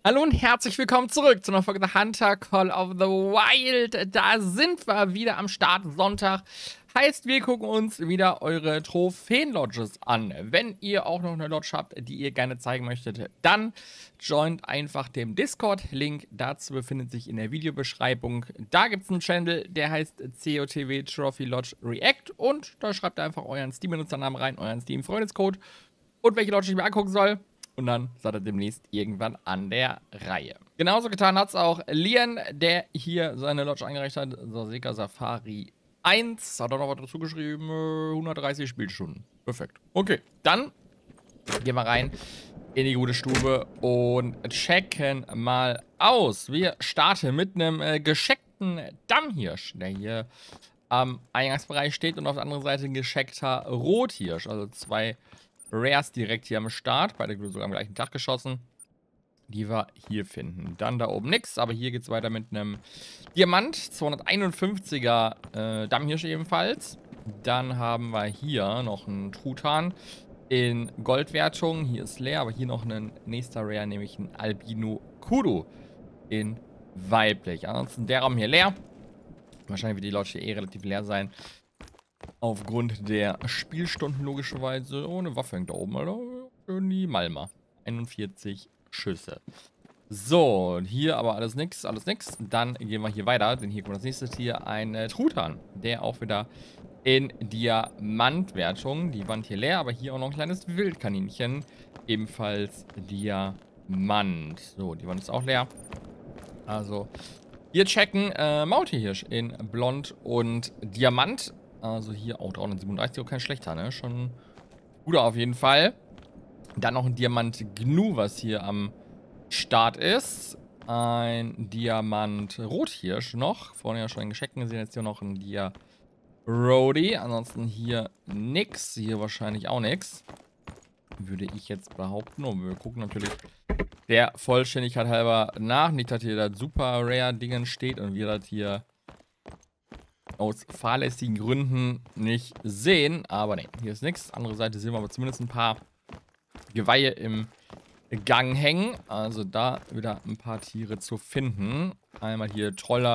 Hallo und herzlich willkommen zurück zu einer Folge The Hunter Call of the Wild. Da sind wir wieder am Start Sonntag. Heißt, wir gucken uns wieder eure Trophäen-Lodges an. Wenn ihr auch noch eine Lodge habt, die ihr gerne zeigen möchtet, dann joint einfach dem Discord. Link dazu befindet sich in der Videobeschreibung. Da gibt es einen Channel, der heißt COTW Trophy Lodge React. Und da schreibt ihr einfach euren Steam-Benutzernamen rein, euren Steam-Freundescode und welche Lodge ich mir angucken soll. Und dann seid ihr demnächst irgendwann an der Reihe. Genauso getan hat es auch Lian, der hier seine Lodge eingereicht hat. Saseka Safari 1. Hat er noch was dazu geschrieben? 130 Spielstunden. Perfekt. Okay, dann gehen wir rein in die gute Stube und checken mal aus. Wir starten mit einem gescheckten Dammhirsch, der hier am Eingangsbereich steht. Und auf der anderen Seite ein gescheckter Rothirsch. Also zwei Rares direkt hier am Start. Beide sogar am gleichen Tag geschossen. Die wir hier finden. Dann da oben nichts, aber hier geht es weiter mit einem Diamant. 251er Dammhirsch ebenfalls. Dann haben wir hier noch einen Truthahn in Goldwertung. Hier ist leer, aber hier noch ein nächster Rare, nämlich ein Albino Kudu in weiblich. Ansonsten der Raum hier leer. Wahrscheinlich wird die Lodge hier relativ leer sein. Aufgrund der Spielstunden logischerweise. Oh, eine Waffe hängt da oben, Alter. Schön die Malma. 41 Schüsse. So, hier aber alles nix, alles nix. Dann gehen wir hier weiter, denn hier kommt als nächstes hier ein Truthahn, der auch wieder in Diamantwertung. Die Wand hier leer, aber hier auch noch ein kleines Wildkaninchen. Ebenfalls Diamant. So, die Wand ist auch leer. Also, wir checken Maultierhirsch in Blond und Diamant. Also hier auch 337, auch kein schlechter, ne? Schon guter auf jeden Fall. Dann noch ein Diamant Gnu, was hier am Start ist. Ein Diamant Rothirsch noch. Vorhin ja schon einen gescheckten gesehen, jetzt hier noch ein Dia Rody. Ansonsten hier nix. Hier wahrscheinlich auch nix. Würde ich jetzt behaupten. Und wir gucken natürlich der Vollständigkeit halber nach. Nicht, dass hier das super rare Dingen steht und wir das hier aus fahrlässigen Gründen nicht sehen. Aber ne, hier ist nichts. Andere Seite sehen wir aber zumindest ein paar Geweihe im Gang hängen. Also da wieder ein paar Tiere zu finden. Einmal hier Troll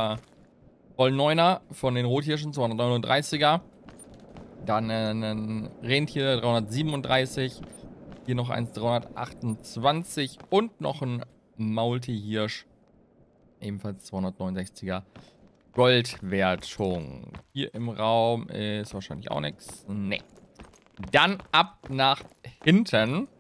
9er von den Rothirschen, 239er. Dann ein Rentier 337. Hier noch eins 328. Und noch ein Maultierhirsch. Ebenfalls 269er. Goldwertung. Hier im Raum ist wahrscheinlich auch nichts. Nee. Dann ab nach hinten.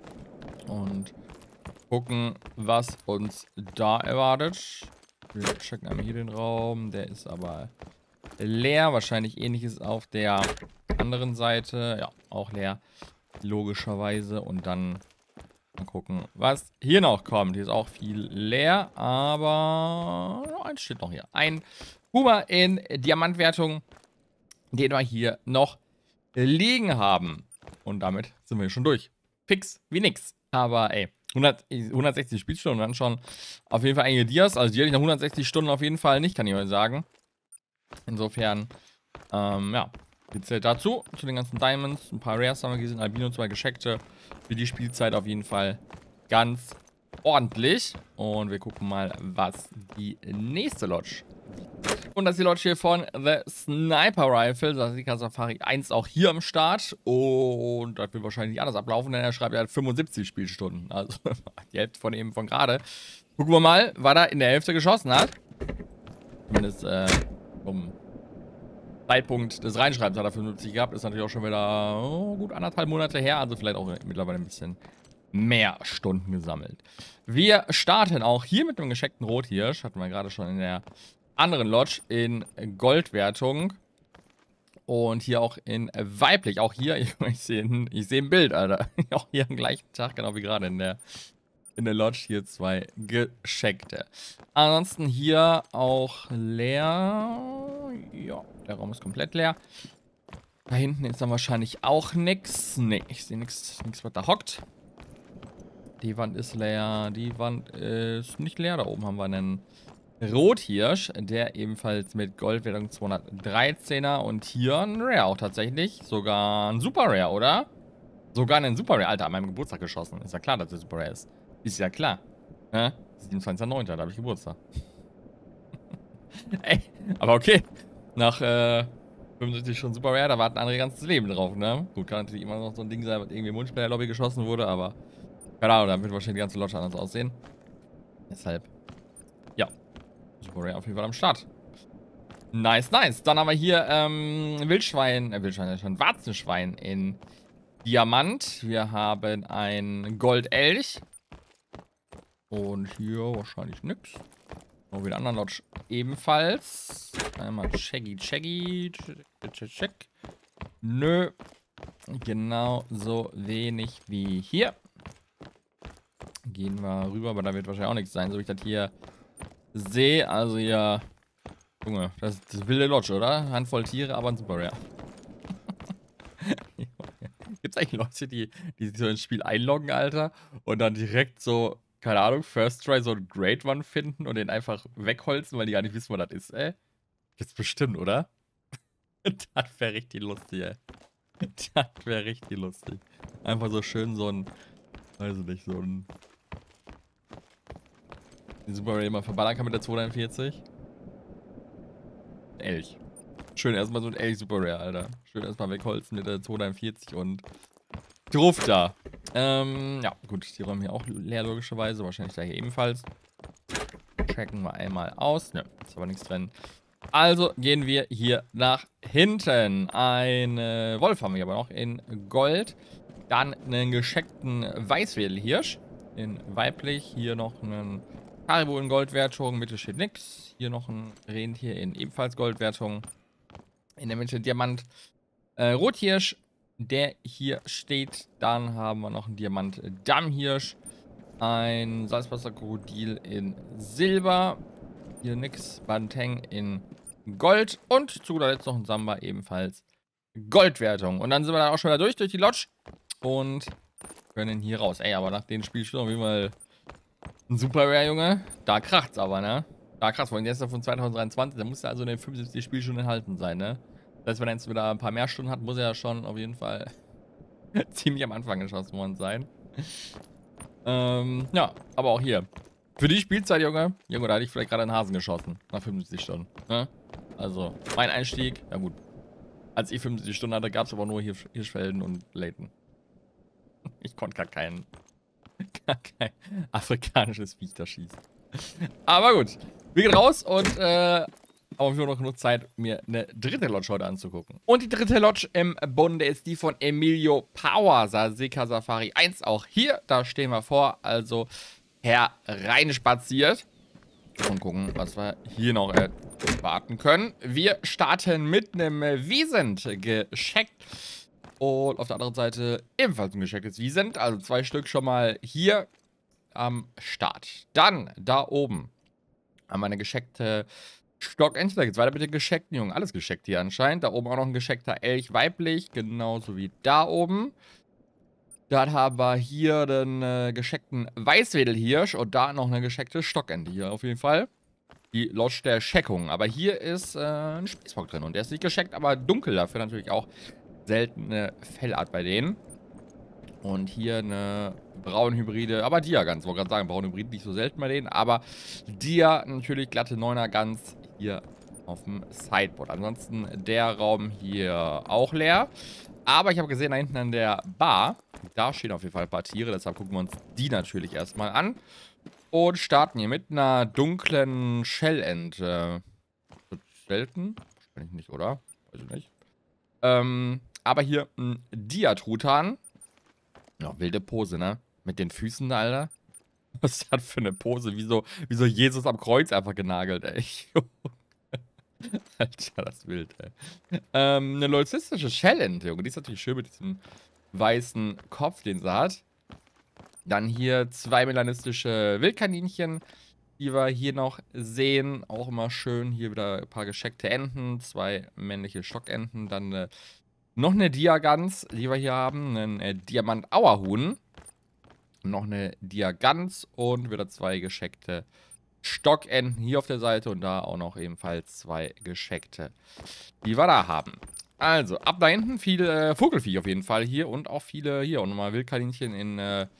Und gucken, was uns da erwartet. Wir checken einmal hier den Raum. Der ist aber leer. Wahrscheinlich ähnliches auf der anderen Seite. Ja, auch leer. Logischerweise. Und dann mal gucken, was hier noch kommt. Hier ist auch viel leer, aber eins steht noch hier. Ein Puma in Diamantwertung, den wir hier noch liegen haben. Und damit sind wir schon durch. Fix wie nix. Aber ey, 160 Spielstunden dann schon auf jeden Fall einige Dias. Also die hätte ich nach 160 Stunden auf jeden Fall nicht, kann ich euch sagen. Insofern, ja. Wie zählt dazu? Zu den ganzen Diamonds. Ein paar Rares haben wir gesehen. Albino, 2 gescheckte. Für die Spielzeit auf jeden Fall ganz ordentlich. Und wir gucken mal, was die nächste Lodge. Und das ist die Lodge hier von The Sniper Rifle. Saseka Safari 1 auch hier am Start. Und das wird wahrscheinlich nicht anders ablaufen, denn er schreibt, er hat 75 Spielstunden. Also die Hälfte von eben von gerade. Gucken wir mal, was er in der Hälfte geschossen hat. Zumindest um Zeitpunkt des Reinschreibens hat er 75 gehabt. Ist natürlich auch schon wieder gut 1,5 Monate her. Also vielleicht auch mittlerweile ein bisschen mehr Stunden gesammelt. Wir starten auch hier mit einem gescheckten Rothirsch. Hatten wir gerade schon in der anderen Lodge in Goldwertung. Und hier auch in weiblich. Auch hier, ich sehe ein Bild, Alter. Auch hier am gleichen Tag, genau wie gerade in der Lodge. Hier 2 gescheckte. Ansonsten hier auch leer. Ja, der Raum ist komplett leer. Da hinten ist dann wahrscheinlich auch nichts. Ne, ich sehe nichts, was da hockt. Die Wand ist leer. Die Wand ist nicht leer. Da oben haben wir einen Rothirsch, der ebenfalls mit Goldwertung 213er und hier ein Rare auch tatsächlich. Sogar ein Super Rare, oder? Sogar einen Super Rare. Alter, an meinem Geburtstag geschossen. Ist ja klar, dass der Super Rare ist. Ist ja klar. Ja, 27.09., da habe ich Geburtstag. Ey, aber okay. Nach 75 schon super rare, da warten andere ganzes Leben drauf, ne? Gut, kann natürlich immer noch so ein Ding sein, was irgendwie im Multiplayer-Lobby geschossen wurde, aber keine Ahnung, da wird wahrscheinlich die ganze Lodge anders aussehen. Deshalb, ja, super rare auf jeden Fall am Start. Nice, nice. Dann haben wir hier Wildschwein, schon Warzenschwein in Diamant. Wir haben ein Goldelch. Und hier wahrscheinlich nix. Und wieder anderen Lodge ebenfalls. Einmal check. Nö. Genauso wenig wie hier. Gehen wir rüber, aber da wird wahrscheinlich auch nichts sein, so wie ich das hier sehe. Also hier, Junge, das ist das wilde Lodge, oder? Handvoll Tiere, aber ein Super Rare. Gibt es eigentlich Leute, die sich so ins Spiel einloggen, Alter, und dann direkt so, keine Ahnung, First Try so einen Great One finden und den einfach wegholzen, weil die gar nicht wissen, was das ist, ey? Gibt's bestimmt, oder? Das wäre richtig lustig, ey. Das wäre richtig lustig. Einfach so schön so ein, weiß ich nicht, so ein den Super Rare mal verballern kann mit der 240. Elch. Schön erstmal so ein Elch Super Rare, Alter. Schön erstmal wegholzen mit der 240 und drauf da. Ja, gut, die räumen hier auch leer, logischerweise. Wahrscheinlich da hier ebenfalls. Checken wir einmal aus. Ne, ist aber nichts drin. Also gehen wir hier nach hinten. Eine Wolf haben wir aber noch in Gold. Dann einen gescheckten Weißwedelhirsch in weiblich. Hier noch einen Karibu in Goldwertung. Mitte steht nix. Hier noch ein Rentier in ebenfalls Goldwertung. In der Mitte Diamant. Rothirsch, der hier steht. Dann haben wir noch einen Diamant-Dammhirsch. Ein Salzwasserkrokodil in Silber. Hier nix. Banteng in Gold. Und zu guter Letzt noch ein Samba, ebenfalls Goldwertung. Und dann sind wir dann auch schon wieder durch die Lodge. Und können hier raus. Ey, aber nach dem Spiel schon auf jeden Fall ein Super Rare, Junge. Da kracht's aber, ne? Da kracht's. Vor allem der ist ja von 2023. Da muss er also in den 75 Spielstunden enthalten sein, ne? Das heißt, wenn er jetzt wieder ein paar mehr Stunden hat, muss er ja schon auf jeden Fall ziemlich am Anfang geschossen worden sein. Ja, aber auch hier. Für die Spielzeit, Junge, da hatte ich vielleicht gerade einen Hasen geschossen. Nach 75 Stunden. Ne? Also, mein Einstieg, ja gut. Als ich 75 Stunden hatte, gab es aber nur Hirschfelden und Leighton. Ich konnte gar kein afrikanisches Viech da schießen. Aber gut. Wir gehen raus und aber wir haben noch genug Zeit, mir eine dritte Lodge heute anzugucken. Und die dritte Lodge im Bunde ist die von Emilio Power, Saseka Safari 1. Auch hier, da stehen wir vor, also hereinspaziert. Und gucken, was wir hier noch erwarten können. Wir starten mit einem Wiesent gescheckt. Und auf der anderen Seite ebenfalls ein geschecktes Wiesent. Also 2 Stück schon mal hier am Start. Dann, da oben, haben wir eine gescheckte Stockente. Da geht's weiter mit den gescheckten Jungen. Alles gescheckt hier anscheinend. Da oben auch noch ein gescheckter Elch weiblich. Genauso wie da oben. Dann haben wir hier den gescheckten Weißwedelhirsch. Und da noch eine gescheckte Stockente hier auf jeden Fall. Die Lodge der Scheckung. Aber hier ist ein Spießbock drin. Und der ist nicht gescheckt, aber dunkel. Dafür natürlich auch seltene Fellart bei denen. Und hier eine Braunhybride, aber Dia Gans. Ich wollte gerade sagen, Braunhybride nicht so selten bei denen. Aber Dia natürlich glatte 9er Gans hier auf dem Sideboard. Ansonsten der Raum hier auch leer. Aber ich habe gesehen, da hinten an der Bar, da stehen auf jeden Fall ein paar Tiere. Deshalb gucken wir uns die natürlich erstmal an. Und starten hier mit einer dunklen Schellente. Selten? Wahrscheinlich nicht, oder? Weiß ich nicht. Aber hier ein Dia-Truthahn. Ja, wilde Pose, ne? Mit den Füßen da, Alter. Was ist das für eine Pose? Wie so Jesus am Kreuz einfach genagelt, ey. Alter, das ist wild, ey. Eine leucistische Schellente, Junge. Die ist natürlich schön mit diesem weißen Kopf, den sie hat. Dann hier 2 melanistische Wildkaninchen, die wir hier noch sehen. Auch immer schön. Hier wieder ein paar gescheckte Enten. 2 männliche Stockenten. Dann noch eine Dia-Gans, die wir hier haben. Ein Diamant-Auerhuhn. Noch eine Dia-Gans und wieder 2 gescheckte Stockenten hier auf der Seite. Und da auch noch ebenfalls 2 gescheckte, die wir da haben. Also, ab da hinten viel Vogelfiech auf jeden Fall hier. Und auch viele hier. Und nochmal Wildkaninchen in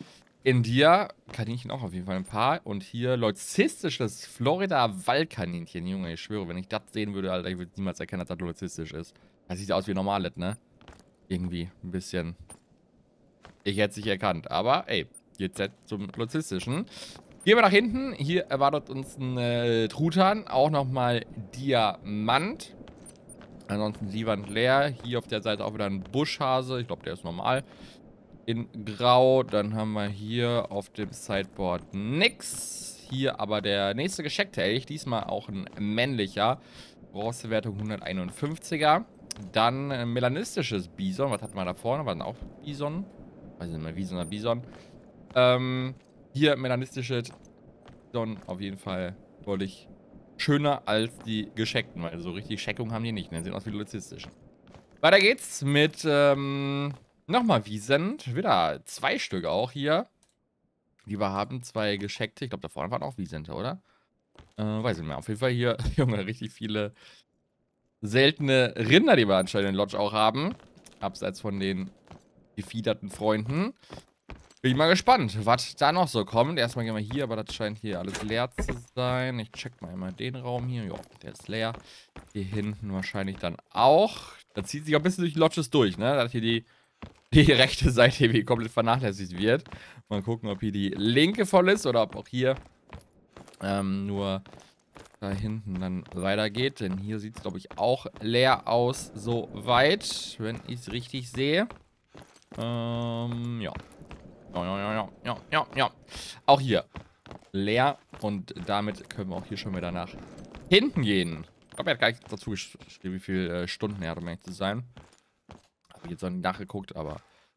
in dir Kaninchen auch auf jeden Fall ein paar. Und hier leucistisches Florida-Waldkaninchen. Junge, ich schwöre, wenn ich das sehen würde, Alter, ich würde niemals erkennen, dass das leucistisch ist. Das sieht aus wie normales, ne? Irgendwie ein bisschen. Ich hätte es nicht erkannt. Aber, ey, jetzt zum leucistischen. Gehen wir nach hinten. Hier erwartet uns ein Truthahn. Auch nochmal Diamant. Ansonsten die Wand leer. Hier auf der Seite auch wieder ein Buschhase. Ich glaube, der ist normal. In Grau. Dann haben wir hier auf dem Sideboard nix. Hier aber der nächste gescheckte Elch. Diesmal auch ein männlicher. Bronzewertung 151er. Dann ein melanistisches Bison. Was hatten wir da vorne? War dann auch Bison? Weiß nicht mehr, Bison oder Bison. Hier melanistisches Bison. Auf jeden Fall deutlich schöner als die gescheckten. Weil so richtig Scheckung haben die nicht. Ne? Sehen aus wie leucistischen. Weiter geht's mit, nochmal Wiesent. Wieder 2 Stück auch hier. Die wir haben 2 gescheckte. Ich glaube, da vorne waren auch Wiesente, oder? Weiß ich nicht mehr. Auf jeden Fall hier, Junge, richtig viele seltene Rinder, die wir anscheinend in Lodge auch haben. Abseits von den gefiederten Freunden. Bin ich mal gespannt, was da noch so kommt. Erstmal gehen wir hier, aber das scheint hier alles leer zu sein. Ich check mal immer den Raum hier. Ja, der ist leer. Hier hinten wahrscheinlich dann auch. Da zieht sich auch ein bisschen durch die Lodges durch, ne? Dass hier die rechte Seite irgendwie komplett vernachlässigt wird. Mal gucken, ob hier die linke voll ist oder ob auch hier nur da hinten dann weitergeht. Denn hier sieht es, glaube ich, auch leer aus, soweit, wenn ich es richtig sehe. Ja. Ja. Auch hier leer. Und damit können wir auch hier schon wieder nach hinten gehen. Ich glaube, er hat gar nicht dazu geschrieben, wie viele Stunden er hat, um ehrlich zu sein. Habe ich jetzt noch nicht nachgeguckt, aber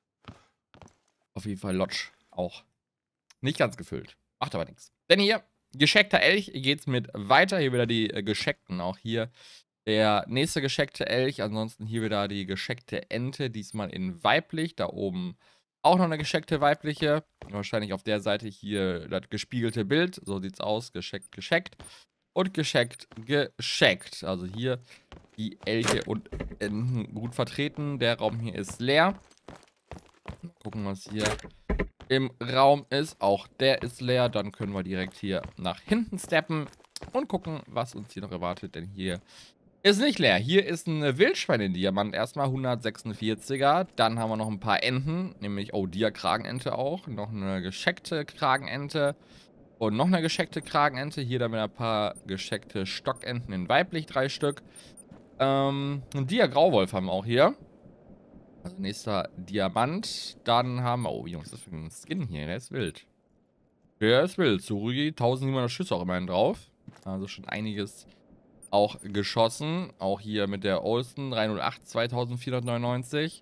auf jeden Fall Lodge auch nicht ganz gefüllt. Macht aber nichts. Denn hier, gescheckter Elch, geht's mit weiter. Hier wieder die gescheckten. Auch hier der nächste gescheckte Elch. Ansonsten hier wieder die gescheckte Ente. Diesmal in weiblich. Da oben auch noch eine gescheckte weibliche. Wahrscheinlich auf der Seite hier das gespiegelte Bild. So sieht's aus. Gescheckt, gescheckt. Und gescheckt, gescheckt. Also hier die Elche und Enten gut vertreten. Der Raum hier ist leer. Mal gucken, was hier im Raum ist. Auch der ist leer. Dann können wir direkt hier nach hinten steppen und gucken, was uns hier noch erwartet. Denn hier ist nicht leer. Hier ist ein Wildschwein-Diamant. Erstmal 146er. Dann haben wir noch ein paar Enten. Nämlich, oh, Dia-Kragenente auch. Noch eine gescheckte Kragenente. Und noch eine gescheckte Kragenente. Hier dann wieder ein paar gescheckte Stockenten in weiblich. 3 Stück. Ein Dia-Grauwolf haben wir auch hier. Also nächster Diamant. Dann haben wir... Oh, Jungs, das ist für ein Skin hier. Der ist wild. Der ist wild. Surugi, 1700 Schüsse auch immerhin drauf. Also schon einiges auch geschossen. Auch hier mit der Olsen 308 2499.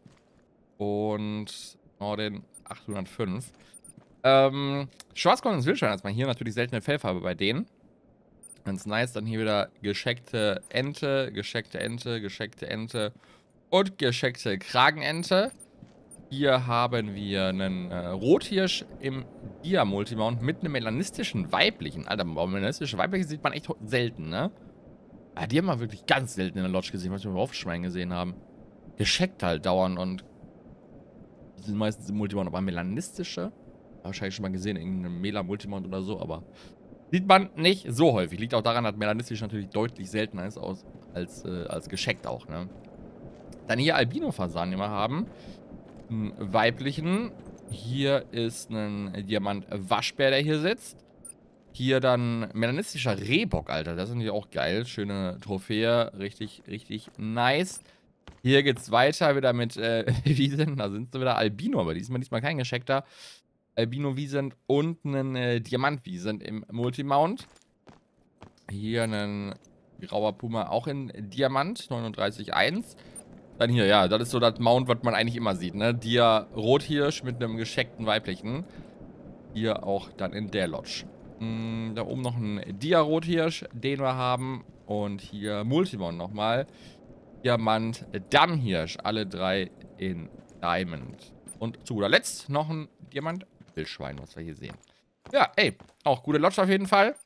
Und Norden 805. Schwarzgold ins Wildschwein erstmal hier. Natürlich seltene Fellfarbe bei denen. Ganz nice. Dann hier wieder gescheckte Ente, gescheckte Ente, gescheckte Ente und gescheckte Kragenente. Hier haben wir einen Rothirsch im Dia-Multimount mit einem melanistischen weiblichen. Alter, melanistische weibliche sieht man echt selten, ne? Ja, die haben wir wirklich ganz selten in der Lodge gesehen, was wir auf Schwein gesehen haben. Gescheckt halt dauernd und die sind meistens im Multimount, aber melanistische. Wahrscheinlich schon mal gesehen, irgendeinem Mela-Multimount oder so, aber sieht man nicht so häufig. Liegt auch daran, dass melanistisch natürlich deutlich seltener ist als gescheckt auch, ne? Dann hier Albino-Fasan, den wir haben. Einen weiblichen. Hier ist ein Diamant-Waschbär, der hier sitzt. Hier dann melanistischer Rehbock, Alter. Das ist natürlich auch geil. Schöne Trophäe. Richtig, richtig nice. Hier geht's weiter wieder mit Wiesent. Da sind sie wieder Albino, aber diesmal kein gescheckter. Albino Wiesent und einen Diamant Wiesent im Multimount. Hier ein grauer Puma auch in Diamant. 39,1. Dann hier, ja, das ist so das Mount, was man eigentlich immer sieht, ne? Dia Rothirsch mit einem gescheckten weiblichen. Hier auch dann in der Lodge. Da oben noch ein Dia Rothirsch, den wir haben. Und hier Multimon nochmal. Diamant, Dammhirsch, alle 3 in Diamond. Und zu guter Letzt noch ein Diamant Wildschwein, was wir hier sehen. Ja, ey, auch gute Lodge auf jeden Fall.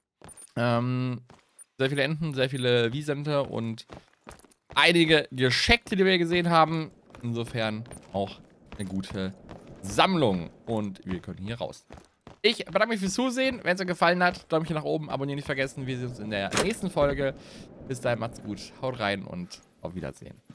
Sehr viele Enten, sehr viele Wiesente und einige Gescheckte, die wir gesehen haben. Insofern auch eine gute Sammlung. Und wir können hier raus. Ich bedanke mich fürs Zusehen. Wenn es euch gefallen hat, Däumchen nach oben, abonnieren nicht vergessen. Wir sehen uns in der nächsten Folge. Bis dahin, macht's gut. Haut rein und auf Wiedersehen.